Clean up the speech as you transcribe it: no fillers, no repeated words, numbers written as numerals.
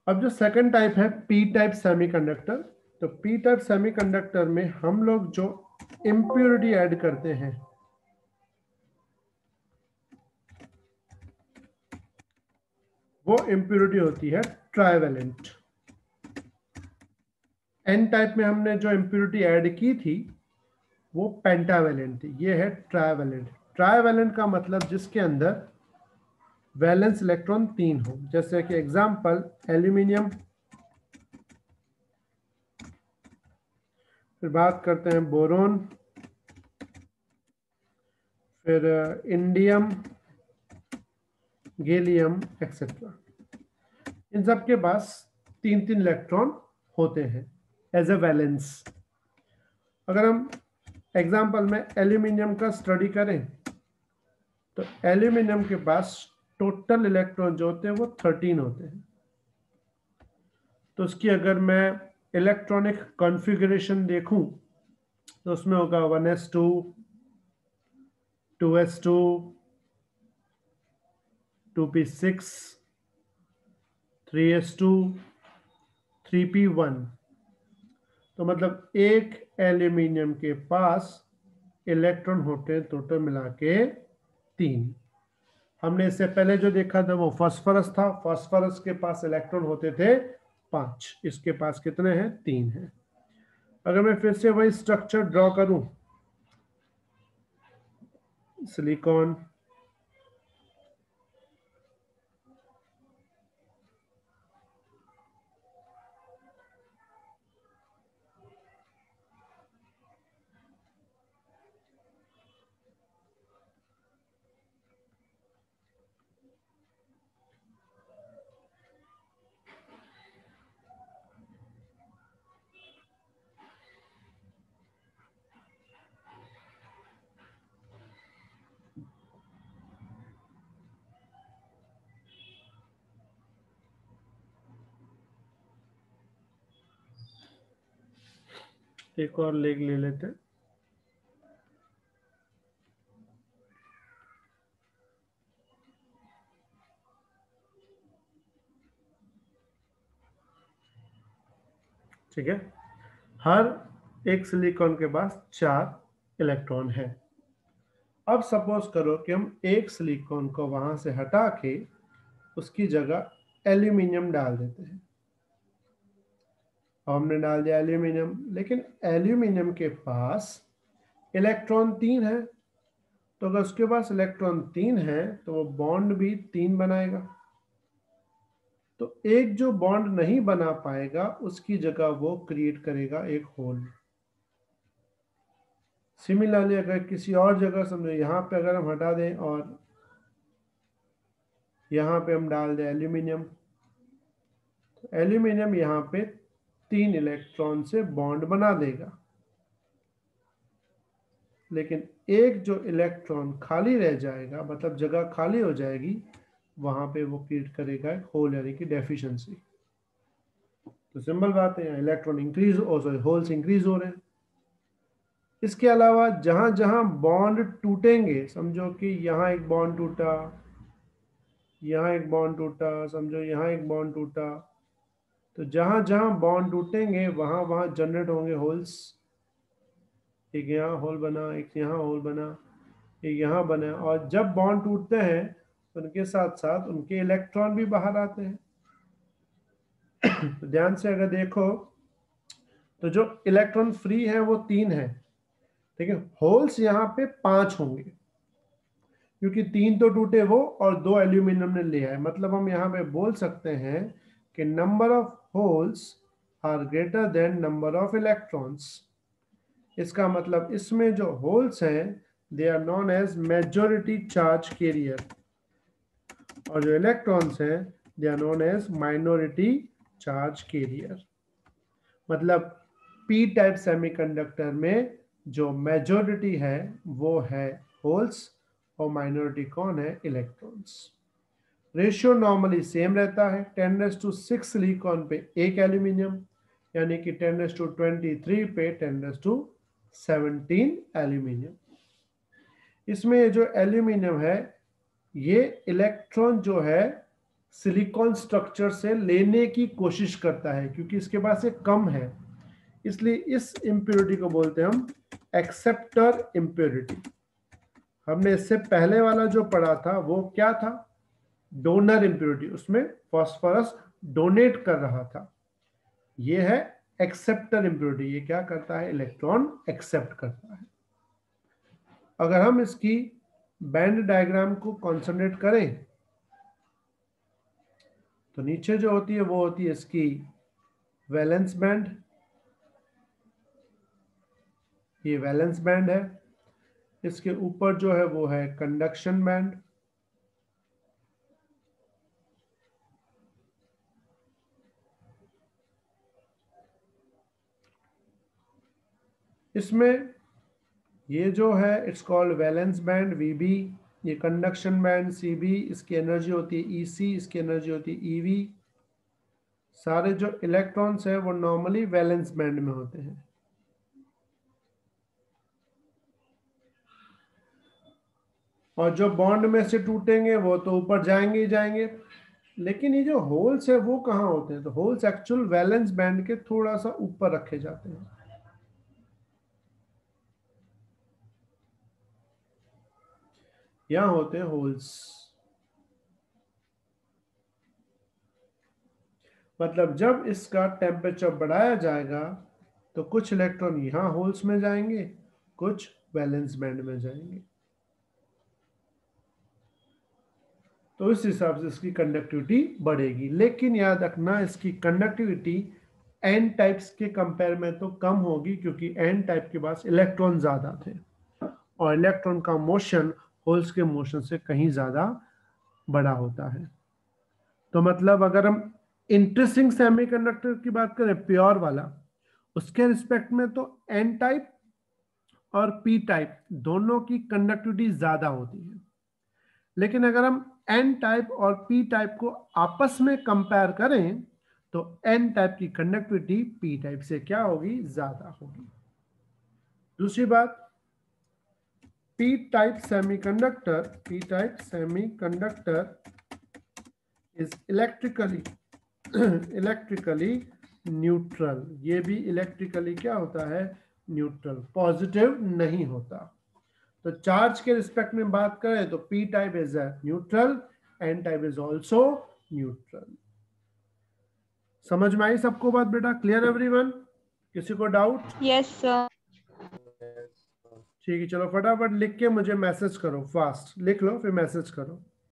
अब जो second type है पी टाइप सेमीकंडक्टर, तो पी टाइप सेमीकंडक्टर में हम लोग जो इम्प्योरिटी ऐड करते हैं वो इम्प्योरिटी होती है ट्राइवेलेंट। एन टाइप में हमने जो इम्प्योरिटी ऐड की थी वो पेंटावेलेंट थी, ये है ट्राइवेलेंट। ट्राइवेलेंट का मतलब जिसके अंदर वैलेंस इलेक्ट्रॉन 3 हो, जैसे कि एग्जांपल एल्यूमिनियम, फिर बात करते हैं बोरोन, फिर इंडियम, गैलियम एक्सेट्रा। इन सब के पास 3-3 इलेक्ट्रॉन होते हैं एज ए वैलेंस। अगर हम एग्जांपल में एल्यूमिनियम का स्टडी करें तो एल्यूमिनियम के पास टोटल इलेक्ट्रॉन जो होते हैं वो 13 होते हैं। तो उसकी अगर मैं इलेक्ट्रॉनिक कॉन्फ़िगरेशन देखूं तो उसमें होगा 1s2, 2s2, 2p6, 3s2, 3p1। तो मतलब एक एल्यूमिनियम के पास इलेक्ट्रॉन होते हैं टोटल मिला के 3। हमने इससे पहले जो देखा था वो फास्फोरस था, फास्फोरस के पास इलेक्ट्रॉन होते थे 5, इसके पास कितने हैं? 3 हैं। अगर मैं फिर से वही स्ट्रक्चर ड्रॉ करूं, सिलिकॉन, एक और लेग ले लेते हैं। ठीक है, हर एक सिलिकॉन के पास 4 इलेक्ट्रॉन है। अब सपोज करो कि हम एक सिलिकॉन को वहां से हटा के उसकी जगह एल्यूमिनियम डाल देते हैं। हमने डाल दिया एल्यूमिनियम, लेकिन एल्यूमिनियम के पास इलेक्ट्रॉन 3 है। तो अगर उसके पास इलेक्ट्रॉन 3 है तो वो बॉन्ड भी 3 बनाएगा। तो एक जो बॉन्ड नहीं बना पाएगा उसकी जगह वो क्रिएट करेगा एक होल। सिमिलरली अगर किसी और जगह, समझो यहाँ पे अगर हम हटा दें और यहाँ पे हम डाल दें एल्यूमिनियम, तो एल्यूमिनियम यहाँ पे 3 इलेक्ट्रॉन से बॉन्ड बना देगा, लेकिन एक जो इलेक्ट्रॉन खाली रह जाएगा, मतलब जगह खाली हो जाएगी, वहां पे वो क्रिएट करेगा एक होल, यानी कि डेफिशिएंसी। तो सिंपल बात है, यहाँ इलेक्ट्रॉन इंक्रीज हो, सॉरी होल्स इंक्रीज हो रहे हैं। इसके अलावा जहां जहां बॉन्ड टूटेंगे, समझो कि यहाँ एक बॉन्ड टूटा, यहाँ एक बॉन्ड टूटा, समझो यहाँ एक बॉन्ड टूटा, तो जहां जहां बॉन्ड टूटेंगे वहां वहां जनरेट होंगे होल्स। एक यहाँ होल बना, एक यहाँ होल बना, एक यहाँ बना, और जब बॉन्ड टूटते हैं तो उनके साथ साथ उनके इलेक्ट्रॉन भी बाहर आते हैं। तो ध्यान से अगर देखो तो जो इलेक्ट्रॉन फ्री है वो 3 है, ठीक है। होल्स यहाँ पे 5 होंगे, क्योंकि 3 तो टूटे वो और 2 एल्यूमिनियम ने लिया है। मतलब हम यहाँ पे बोल सकते हैं कि number of holes are greater than number of electrons. इसका मतलब इसमें जो होल्स हैं they are known as majority charge carrier, और जो इलेक्ट्रॉन्स हैं they are known as minority charge carrier. मतलब पी टाइप सेमीकंडक्टर में जो मेजॉरिटी है वो है होल्स और माइनॉरिटी कौन है? इलेक्ट्रॉन्स। रेशियो नॉर्मली सेम रहता है, 10⁶ सिलिकॉन पे 1 एल्यूमिनियम, यानी कि 10⁻23 पे 10⁻17 एल्यूमिनियम। इसमें जो एल्यूमिनियम है ये इलेक्ट्रॉन जो है सिलिकॉन स्ट्रक्चर से लेने की कोशिश करता है, क्योंकि इसके पास एक कम है, इसलिए इस इम्प्योरिटी को बोलते हैं हम एक्सेप्टर इम्प्योरिटी। हमने इससे पहले वाला जो पढ़ा था वो क्या था, डोनर इम्प्योरिटी, उसमें फास्फोरस डोनेट कर रहा था। ये है एक्सेप्टर इम्प्योरिटी, ये क्या करता है, इलेक्ट्रॉन एक्सेप्ट करता है। अगर हम इसकी बैंड डायग्राम को कॉन्सेंट्रेट करें तो नीचे जो होती है वो होती है इसकी वैलेंस बैंड, ये वैलेंस बैंड है। इसके ऊपर जो है वो है कंडक्शन बैंड, इसमें ये जो है it's called valence band VB, ये कंडक्शन बैंड सीबी, इसकी एनर्जी होती है ईसी, इसकी एनर्जी होती है ईवी। सारे जो इलेक्ट्रॉन्स है वो नॉर्मली वैलेंस बैंड में होते हैं। और जो बॉन्ड में से टूटेंगे वो तो ऊपर जाएंगे ही जाएंगे, लेकिन ये जो होल्स है वो कहाँ होते हैं, तो होल्स एक्चुअल वैलेंस बैंड के थोड़ा सा ऊपर रखे जाते हैं। यहां होते हैं होल्स, मतलब जब इसका टेम्परेचर बढ़ाया जाएगा तो कुछ इलेक्ट्रॉन यहां होल्स में जाएंगे, कुछ वैलेंस बैंड में जाएंगे। तो इस हिसाब से इसकी कंडक्टिविटी बढ़ेगी, लेकिन याद रखना इसकी कंडक्टिविटी एन टाइप्स के कंपेयर में तो कम होगी, क्योंकि एन टाइप के पास इलेक्ट्रॉन ज्यादा थे और इलेक्ट्रॉन का मोशन होल्स के मोशन से कहीं ज्यादा बड़ा होता है। तो मतलब अगर हम इंटरेस्टिंग सेमीकंडक्टर की बात करें प्योर वाला, उसके रिस्पेक्ट में तो एन टाइप और पी टाइप दोनों की कंडक्टिविटी ज्यादा होती है। लेकिन अगर हम एन टाइप और पी टाइप को आपस में कंपेयर करें तो एन टाइप की कंडक्टिविटी पी टाइप से क्या होगी, ज्यादा होगी। दूसरी बात, P type semiconductor is electrically neutral. ये भी इलेक्ट्रिकली क्या होता है, न्यूट्रल, पॉजिटिव नहीं होता। तो चार्ज के रिस्पेक्ट में बात करें तो P type is neutral, N type is also neutral. समझ में आई सबको बात बेटा, क्लियर एवरीवन? किसी को डाउट? Yes sir. ठीक है, चलो फटाफट लिख के मुझे मैसेज करो, फास्ट लिख लो फिर मैसेज करो।